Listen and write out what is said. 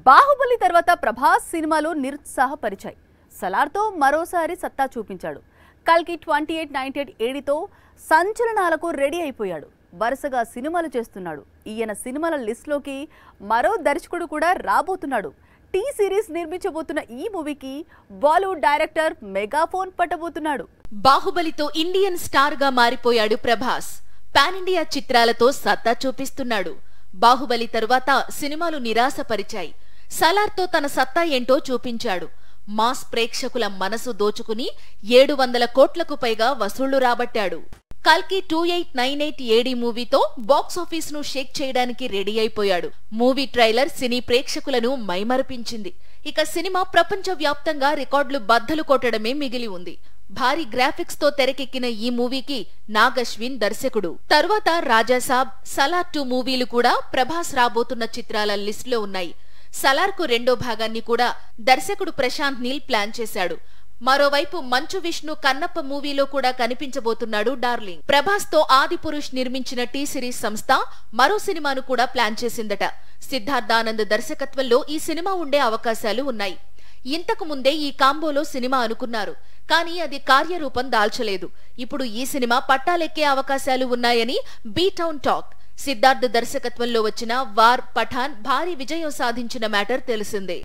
బాహుబలి తర్వాత ప్రభాస్ సినిమాలో నిరుత్సాహపరిచాయి. సలార్తో మరోసారి సత్తా చూపించాడు. కల్కి 2898 ఏడితో సంచలనాలకు రెడీ అయిపోయాడు. వరుసగా సినిమాలు చేస్తున్నాడు. ఈయన సినిమాల లిస్టులోకి మరో దర్శకుడు కూడా రాబోతున్నాడు. టీ సిరీస్ నిర్మించబోతున్న ఈ మూవీకి బాలీవుడ్ డైరెక్టర్ మెగాఫోన్ పట్టబోతున్నాడు. బాహుబలితో ఇండియన్ స్టార్ గా మారిపోయాడు ప్రభాస్. పాన్ ఇండియా చిత్రాలతో సత్తా చూపిస్తున్నాడు. బాహుబలి తరువాత సినిమాలు నిరాశపరిచాయి. సలార్తో తన సత్తా ఏంటో చూపించాడు. మాస్ ప్రేక్షకుల మనసు దోచుకుని 700 కోట్లకు పైగా వసూళ్లు రాబట్టాడు. కల్కి 2898 ఏడి మూవీతో బాక్సాఫీస్ ను షేక్ చేయడానికి రెడీ అయిపోయాడు. మూవీ ట్రైలర్ సినీ ప్రేక్షకులను మైమరపించింది. ఇక సినిమా ప్రపంచవ్యాప్తంగా రికార్డులు బద్దలు కొట్టడమే మిగిలి ఉంది. భారీ గ్రాఫిక్స్ తో తెరకెక్కిన ఈ మూవీకి నాగ్ అశ్విన్ దర్శకుడు. తరువాత రాజాసాబ్, సలార్ 2 మూవీలు కూడా ప్రభాస్ రాబోతున్న చిత్రాల లిస్టులో ఉన్నాయి. సలార్ కు రెండో భాగాన్ని కూడా దర్శకుడు ప్రశాంత్ నీల్ ప్లాన్ చేశాడు. మరోవైపు మంచు విష్ణు కన్నప్ప మూవీలో కూడా కనిపించబోతున్నాడు డార్లింగ్. ప్రభాస్ తో ఆదిపురుష్ నిర్మించిన టీ సిరీస్ సంస్థ మరో సినిమాను కూడా ప్లాన్ చేసిందట. సిద్ధార్థానంద్ దర్శకత్వంలో ఈ సినిమా ఉండే అవకాశాలు ఉన్నాయి. ఇంతకు ముందే ఈ కాంబోలో సినిమా అనుకున్నారు, కానీ అది కార్యరూపం దాల్చలేదు. ఇప్పుడు ఈ సినిమా పట్టాలెక్కే అవకాశాలు ఉన్నాయని బీ టౌన్ టాక్. సిద్ధార్థ్ దర్శకత్వంలో వచ్చిన వార్, పఠాన్ భారీ విజయం సాధించిన మ్యాటర్ తెలిసిందే.